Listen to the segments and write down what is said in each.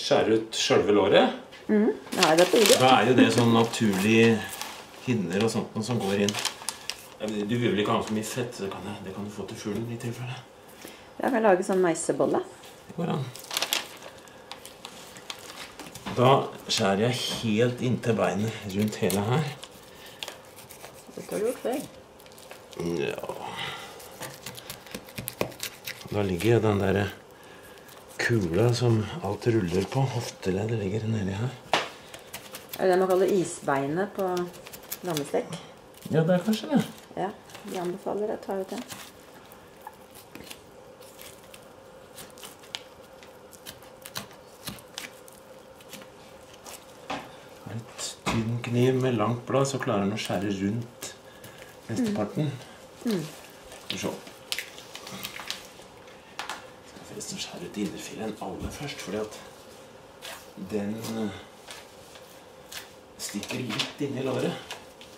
skjære ut selve låret. Nei, det er Da jo det sånn naturlige hinner og sånt som går inn. Du vil vel ikke ha så mye fett, så det kan du få til fuglen i tilfelle. Jeg kan lage sånn meisebolle. Det går an. Da skjærer jeg helt inntil beinet rundt hele her. Det har du gjort før. Ja. Da ligger jo den der kula som alt ruller på. Hofteleddet ligger nedi her. Er det det man kaller isbeinet på lammestek? Ja, det kanskje det. Ja, de anbefaler å ta ut det. Tynn kniv med langt blad, så klarer den å skjære rundt mesteparten. Så. Jeg skal forresten skjære ut innerfilen aller først, fordi at den stikker litt inn i låret.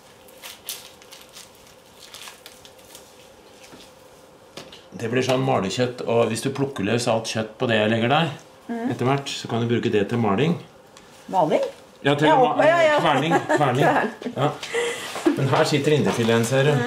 Det blir sånn malekjøtt, og hvis du plukker løs alt kjøtt på det jeg legger der, etter hvert, så kan du bruke det til maling. Maling? Ja, til kverning. Ja. Men her sitter indrefileten, ser du.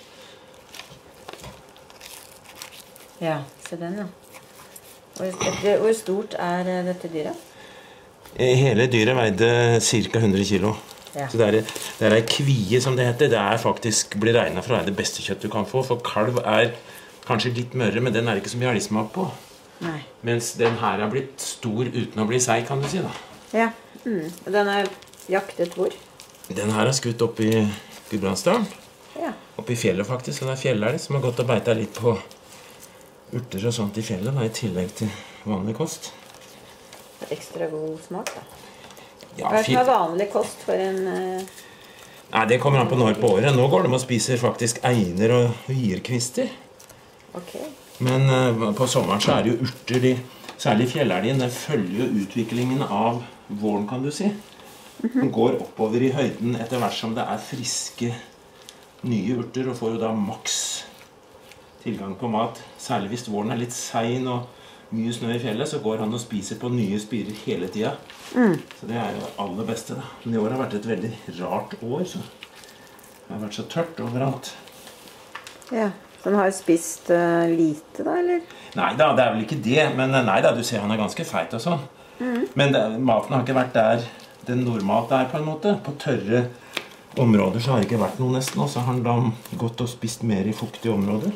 Ja, se den, ja. Hvor stort er dette dyret? Hele dyret veide ca. 100 kilo. Ja. Så det er en kvie, som det heter. Det er faktisk blir regnet for å være det beste kjøtt du kan få. For kalv er kanskje litt mørere, men den er ikke så mye elgsmak på. Nei. Mens den her er blitt stor uten å bli seig, kan du si da. Ja. Den er jaktet hvor? Den her er skutt opp i Gudbrandsdalen. Ja. Opp i fjellet faktisk, og det er fjellelg som har gått og beita litt på urter og sånt i fjellet, da, i tillegg til vanlig kost. Det er ekstra god smak, da. Ja, Hva er det som er vanlig kost for en... Nei, det kommer an på når på året. Nå går de og spiser faktisk einer og hierkvister. Ok. Men på sommeren så er det jo urter, særlig fjellelgen, den følger jo utviklingen av våren, kan du si. Den går oppover i høyden etter hvert som det er friske nye urter, og får jo da maks tilgang på mat. Særlig hvis våren er litt sein og mye snø i fjellet, så går han og spiser på nye spirer hele tida. Så det er jo det aller beste da. Men i år har vært et veldig rart år, så det har vært så tørt overalt. Ja, så han har spist lite da, eller? Nei da, det er vel ikke det, men nei da, du ser han er ganske feit og sånn. Men maten har ikke vært der den normalt er på en måte. På tørre områder så har det ikke vært noe nesten, og så har han da gått og spist mer i fuktige områder.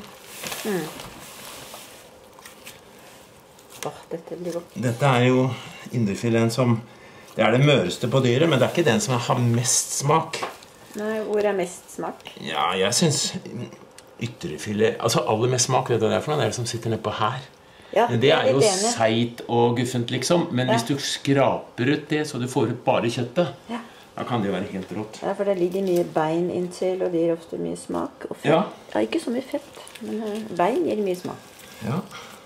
Dette blir godt. Dette er jo indrefileten som, det er det møreste på dyret, men det er ikke den som har mest smak. Nei, hvor er mest smak? Ja, jeg synes ytrefilet, altså aller mest smak, vet du hva det er for noe? Det er det som sitter nede på her. Ja, det er jo seit og guffent liksom, men hvis du skraper ut det, så du får ut bare kjøttet, da kan det jo være helt rått. Ja, for det ligger mye bein inntil, og det gir ofte mye smak. Og fett. Ja, ikke så mye fett, men bein gir mye smak. Ja.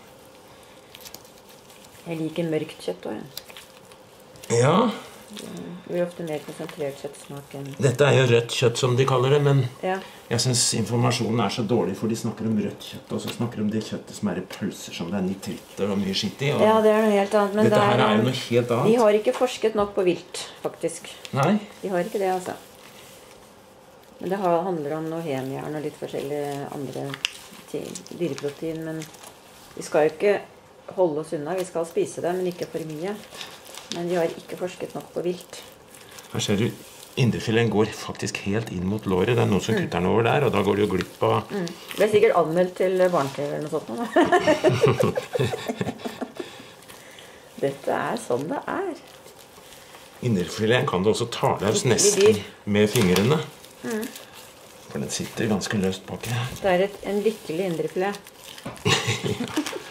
Jeg liker mørkt kjøtt også. Ja. Det blir ofte mer konsentrert kjøttsmak enn... Dette er jo rødt kjøtt som de kaller det, men ja. Jeg synes informasjonen er så dårlig, for de snakker om rødt kjøtt, og så snakker de om det kjøttet som er i pølser, som det er nitritter og mye skitt i. Ja, det er noe helt annet. Men dette her er jo noe helt annet. De har ikke forsket nok på vilt, faktisk. Nei. De har ikke det, altså. Men det handler om noe hemjern og litt forskjellige andre dyreprotein, men vi skal jo ikke holde oss unna. Vi skal spise det, men ikke for mye. Men de har ikke forsket nok på vilt. Her ser du, indrefileten går faktisk helt inn mot låret. Det er noen som kutter den over der, og da går det jo glipp av... Det er sikkert anmeldt til barne-TV eller noe sånt. Dette er sånn det er. Indrefileten kan du også ta løs nesten med fingrene. For den sitter ganske løst bak her. Det er en lykkelig indrefilet. Ja.